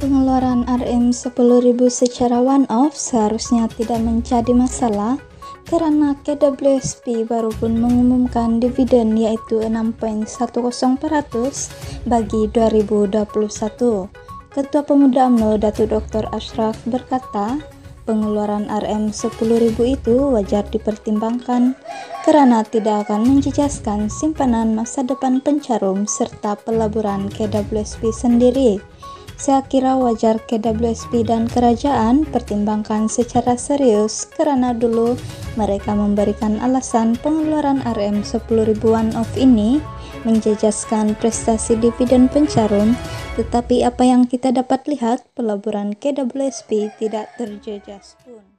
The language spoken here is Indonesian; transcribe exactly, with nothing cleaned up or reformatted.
Pengeluaran R M sepuluh ribu secara one-off seharusnya tidak menjadi masalah karena K W S P baru pun mengumumkan dividen yaitu enam koma satu nol persen bagi dua ribu dua puluh satu. Ketua Pemuda U M N O Datuk Doktor Ashraf berkata, pengeluaran R M sepuluh ribu itu wajar dipertimbangkan karena tidak akan menjejaskan simpanan masa depan pencarum serta pelaburan K W S P sendiri. Saya kira wajar K W S P dan kerajaan pertimbangkan secara serius karena dulu mereka memberikan alasan pengeluaran R M sepuluh ribu one-off ini menjejaskan prestasi dividen pencarum, tetapi apa yang kita dapat lihat, pelaburan K W S P tidak terjejas pun.